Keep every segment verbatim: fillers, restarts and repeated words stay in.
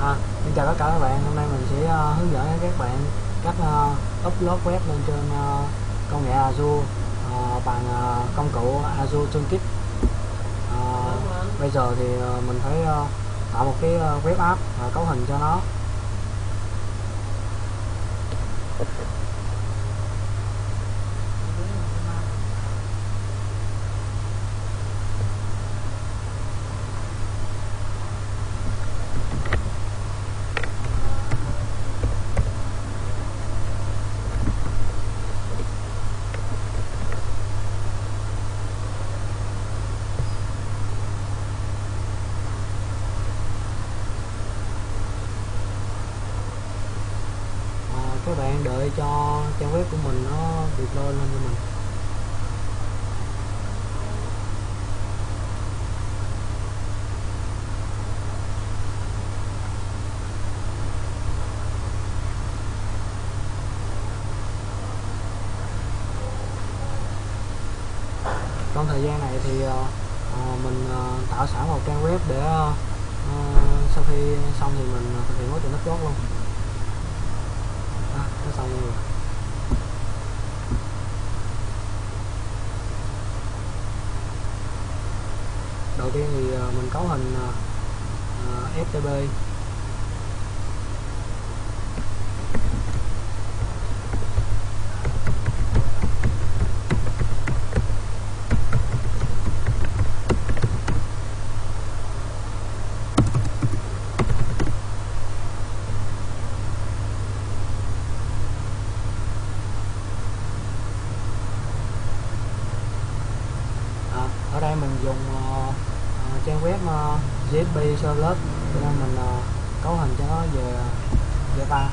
À, xin chào tất cả các bạn, hôm nay mình sẽ uh, hướng dẫn các bạn cách uh, upload web lên trên uh, công nghệ Azure uh, bằng uh, công cụ Azure Toolkit. Uh, bây giờ thì uh, mình phải uh, tạo một cái uh, web app và cấu hình cho nó. Các bạn đợi cho trang web của mình nó được load lên cho mình. Trong thời gian này thì uh, mình uh, tạo sẵn một trang web để uh, sau khi xong thì mình thực hiện quá trình upload luôn. À, nó xong rồi. Đầu tiên thì uh, mình cấu hình uh, ép tê pê. Ở đây mình dùng uh, uh, trang web uh, giê ét pê Servlet, cho nên mình uh, cấu hình cho nó về Java.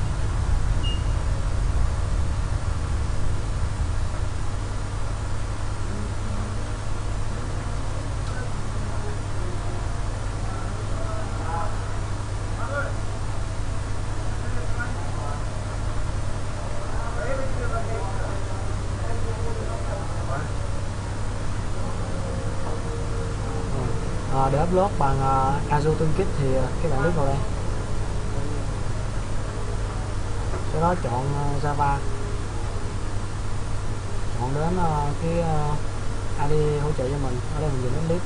À, để upload bằng uh, Azure Toolkit thì uh, các bạn click vào đây, sau đó chọn uh, Java, chọn đến uh, cái uh, i đê hỗ trợ cho mình. Ở đây mình dùng Eclipse.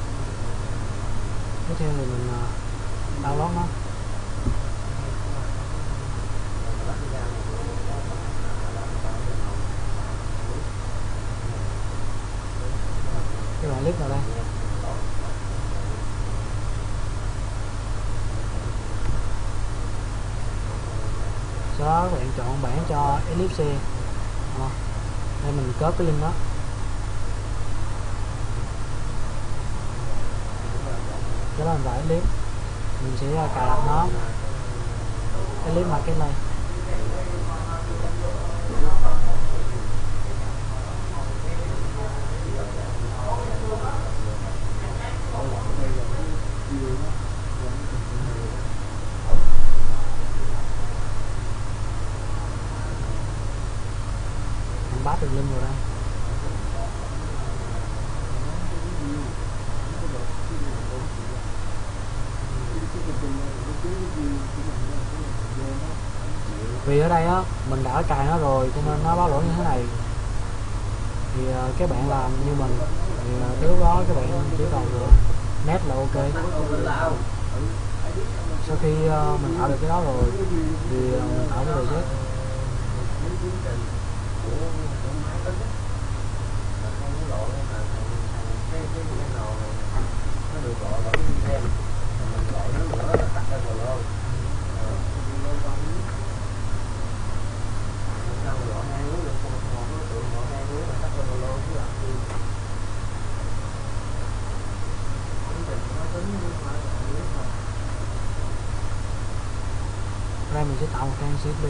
Tiếp theo thì mình uh, download nó. Các bạn click vào đây, sau đó các bạn chọn bản cho Eclipse. À, đây mình copy cái link đó, sau đó mình vào Eclipse, mình sẽ cài đặt nó, Eclipse Marketplace. Bắt được link vào đây. Vì ở đây á mình đã cài nó rồi cho nên nó báo lỗi như thế này, thì uh, các bạn làm như mình thì uh, từ đó các bạn chỉ cần uh, net là ok. Sau khi uh, mình tạo được cái đó rồi thì uh, mình tạo cái reset. Đây mình sẽ tạo một trang xê ét pê.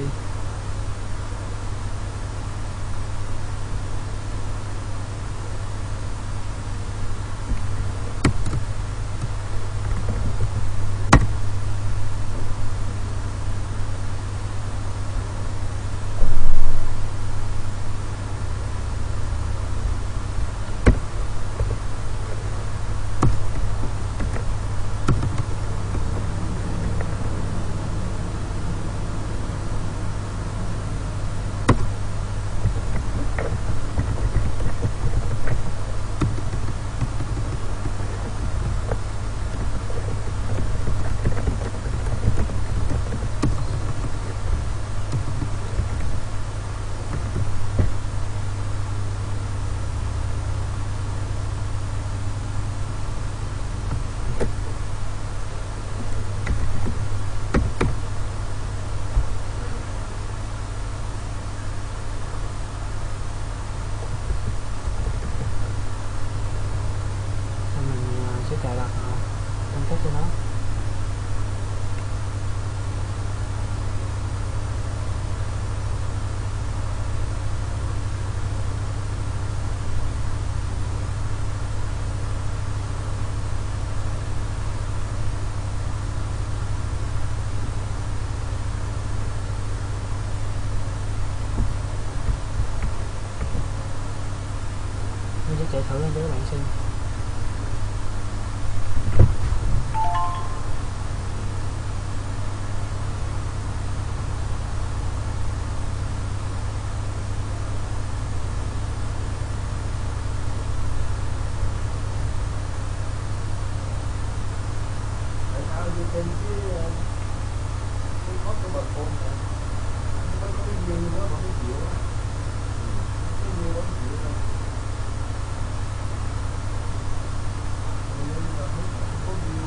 thử lên cho các bạn xem. trên cái cái khóc của bà con này mới có cái duyên đó vẫn cái chịu á, cái duyên vẫn chịu thôi, nên là không có duyên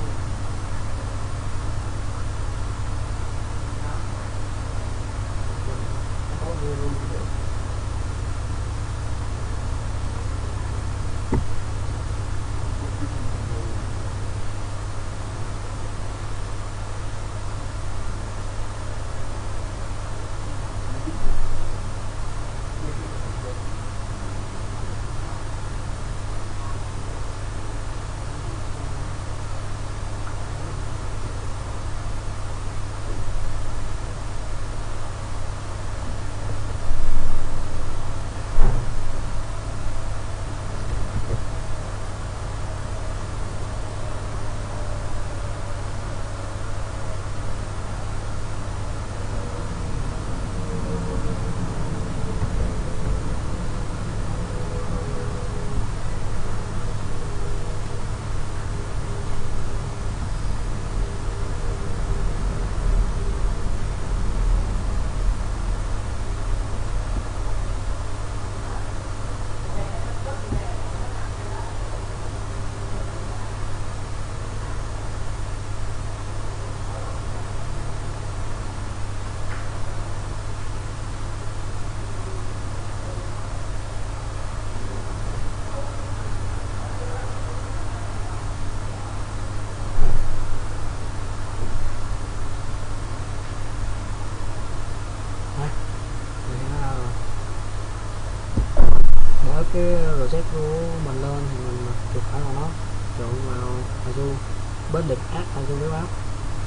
không có duyên luôn cũng được. Để cái project của mình lên thì mình chụp phải vào nó, chọn vào Azure, bến địch add Azure Web App.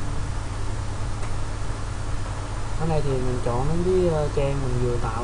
Ở đây thì mình chọn đến cái trang mình vừa tạo.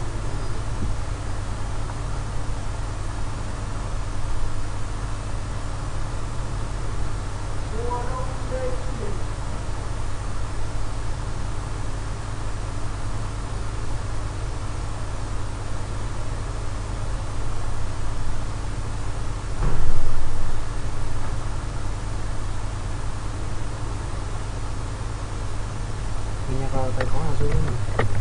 Mình nhập vào tài khoản Azure của mình.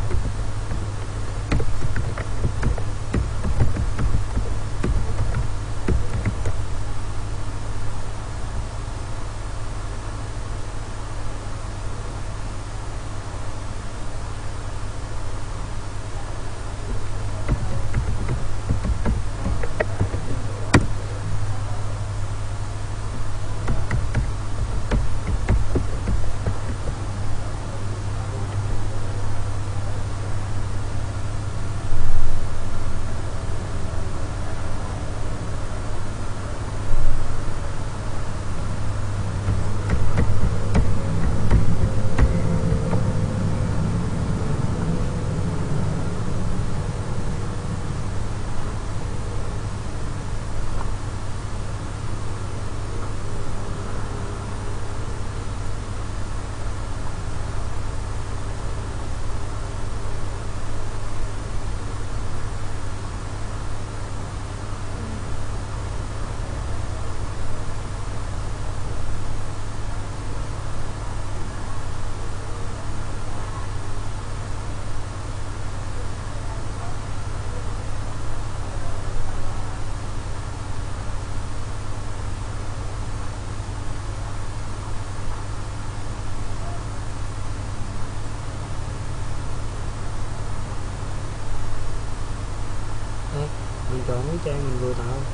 Đây, mình chọn cái trang mình vừa tạo.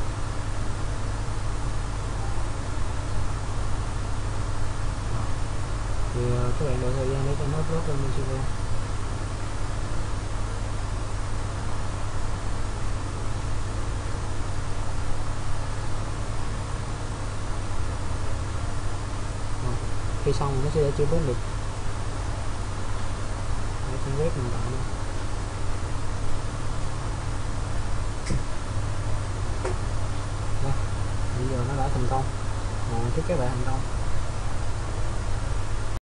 Thì uh, các bạn đợi thời gian để cho nó upload lên bên server. Khi xong nó sẽ để chưa bớt được để trang web mình tạo luôn. nó đã thành công. À, chúc các bạn thành công.